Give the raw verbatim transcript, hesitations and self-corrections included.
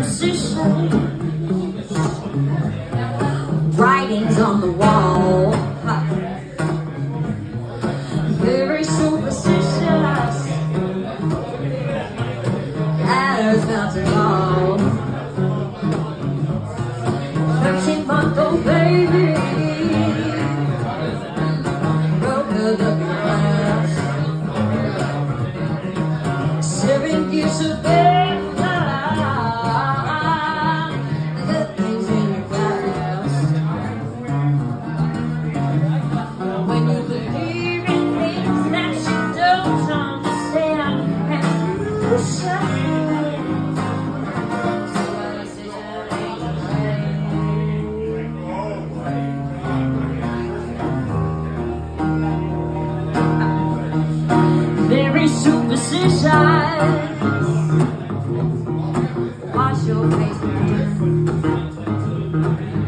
superstition, writings on the wall, very superstitious, ladders bouncing all, thirteen month old baby, broke the glass, seven years of bed. Very superstitious. Wash your face, man.